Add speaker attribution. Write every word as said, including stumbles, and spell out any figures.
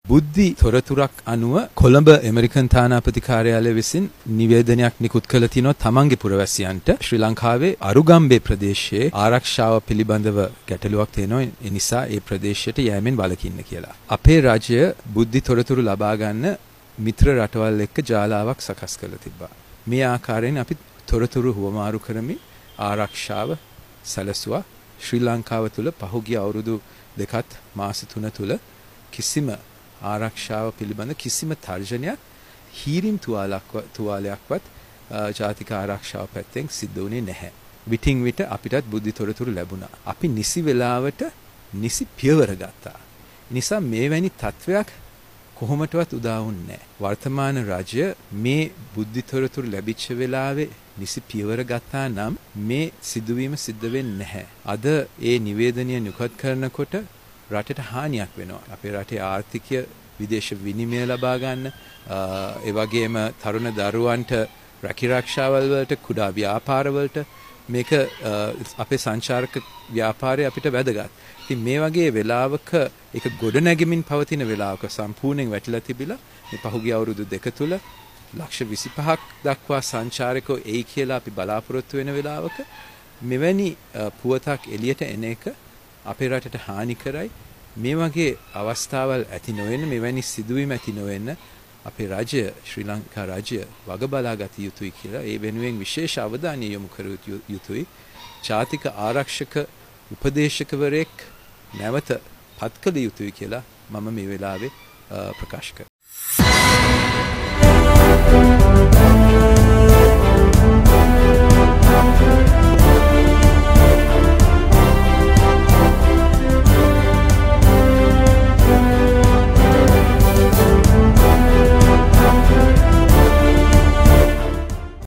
Speaker 1: බුද්ධි තොරතුරක් අනුව කොළඹ ඇමරිකන් තානාපති කාර්යාලය විසින් නිවේදනයක් නිකුත් කළ තිනවා තමන්ගේ පුරවැසියන්ට ශ්‍රී ලංකාවේ අරුගම්බේ ප්‍රදේශයේ ආරක්ෂාව පිළිබඳව ගැටලුවක් තියෙනවා. ඒ නිසා ඒ ප්‍රදේශයට යෑමෙන් වළකින්න කියලා. අපේ රාජ්‍ය බුද්ධි තොරතුරු ලබා ගන්න මිත්‍ර රටවල් එක්ක ජාලාවක් සකස් කරලා තිබ්බා. මේ ආකාරයෙන් අපි තොරතුරු හුවමාරු කරමින් ආරක්ෂාව සැලසුවා. ශ්‍රී ලංකාව තුළ පහුගිය අවුරුදු දෙකත් මාස තුන තුළ කිසිම ආරක්ෂාව පිළිබඳ කිසිම තර්ජනයක් හීරිම් තුවාලයක්වත් ජාතික ආරක්ෂාව පැත්තෙන් සිද්ධ වුණේ නැහැ. විටින් විට අපිටත් බුද්ධි තොරතුරු ලැබුණා. අපි නිසි වෙලාවට නිසි පියවර ගත්තා. නිසා මේවැනි තත්වයක් කොහොමටවත් උදා වුණේ නැහැ. වර්තමාන රාජ්‍ය මේ බුද්ධි තොරතුරු ලැබිච්ච වෙලාවේ නිසි පියවර ගත්තා නම් මේ සිදුවීම සිද්ධ වෙන්නේ නැහැ. අද ඒ නිවේදනය නිකුත් කරනකොට රටට හානියක් වෙනවා. අපේ රටේ ආර්ථිකය විදේශ විනිමය ලබා ගන්න, ඒ වගේම තරුණ දරුවන්ට රැකිරක්ෂාවල් වලට, කුඩා ව්‍යාපාර වලට මේක අපේ සංචාරක ව්‍යාපාරය අපිට වැදගත්. ඉතින් මේ වගේ වෙලාවක ඒක ගොඩනැගෙමින් පවතින වෙලාවක සම්පූර්ණයෙන් වැටිලා තිබිලා මේ පහුගිය අවුරුදු දෙක තුල ලක්ෂ විසිපහක් දක්වා සංචාරකයෝ එයි කියලා අපි බලාපොරොත්තු වෙන වෙලාවක මෙවැනි පුවතක් එළියට එන එක අපේ රටට හානි කරයි. මේ වගේ අවස්ථාවල් ඇති නොවෙන්න, මෙවැනි සිදුවීම් ඇති නොවෙන්න අපේ රාජ්‍ය ශ්‍රී ලංකා රාජ්‍ය වග බලා ගත යුතුයි කියලා ඒ වෙනුවෙන් විශේෂ අවධානය යොමු කර යුතුයි. ජාතික ආරක්ෂක උපදේශකවරයෙක් නැවත පත් කළ යුතුයි කියලා මම මේ වෙලාවේ ප්‍රකාශ කරනවා.